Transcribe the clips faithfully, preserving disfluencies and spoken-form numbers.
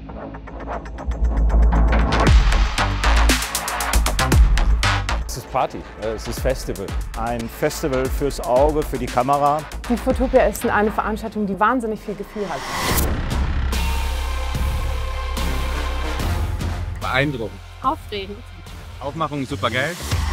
Es ist Party, es ist Festival. Ein Festival fürs Auge, für die Kamera. Die Photopia ist eine Veranstaltung, die wahnsinnig viel Gefühl hat. Beeindruckend. Aufregend. Aufmachung super geil.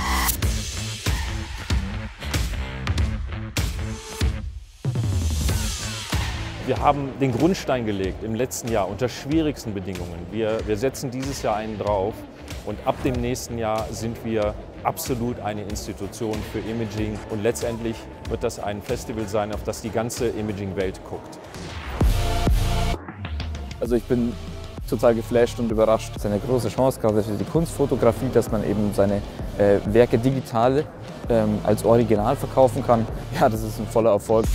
Wir haben den Grundstein gelegt im letzten Jahr unter schwierigsten Bedingungen. Wir, wir setzen dieses Jahr einen drauf und ab dem nächsten Jahr sind wir absolut eine Institution für Imaging und letztendlich wird das ein Festival sein, auf das die ganze Imaging-Welt guckt. Also ich bin total geflasht und überrascht. Es ist eine große Chance, gerade für die Kunstfotografie, dass man eben seine äh, Werke digital ähm, als Original verkaufen kann. Ja, das ist ein voller Erfolg.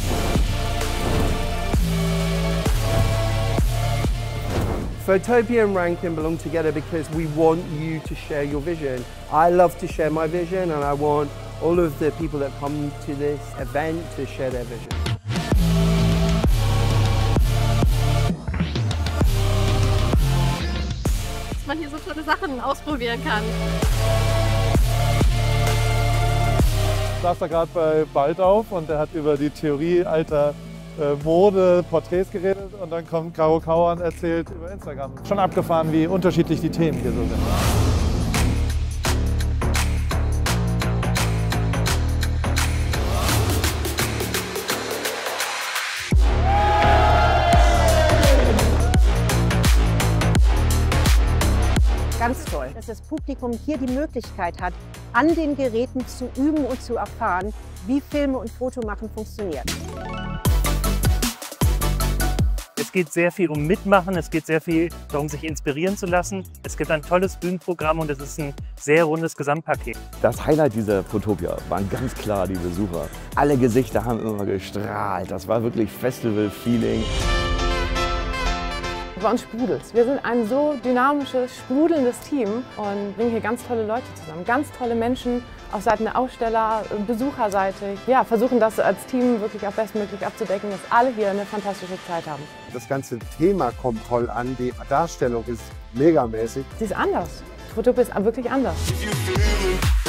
Photopia and Rankin belong together because we want you to share your vision. I love to share my vision and I want all of the people that come to this event to share their vision. Dass man hier so tolle Sachen ausprobieren kann. Ich saß da gerade bei Baldauf und der hat über die Theorie alter äh, Mode, Porträts geredet und dann kommt Caro Kauer und erzählt über Instagram. Schon abgefahren, wie unterschiedlich die Themen hier so sind. Ganz toll, dass das Publikum hier die Möglichkeit hat, an den Geräten zu üben und zu erfahren, wie Filme und Fotomachen funktioniert. Es geht sehr viel um Mitmachen, es geht sehr viel darum, sich inspirieren zu lassen. Es gibt ein tolles Bühnenprogramm und es ist ein sehr rundes Gesamtpaket. Das Highlight dieser Photopia waren ganz klar die Besucher. Alle Gesichter haben immer gestrahlt. Das war wirklich Festival-Feeling. Bei uns sprudelt's. Wir sind ein so dynamisches, sprudelndes Team und bringen hier ganz tolle Leute zusammen. Ganz tolle Menschen auf Seiten der Aussteller, Besucherseite. Ja, versuchen das als Team wirklich auch bestmöglich abzudecken, dass alle hier eine fantastische Zeit haben. Das ganze Thema kommt toll an, die Darstellung ist megamäßig. Sie ist anders. Photopia ist wirklich anders.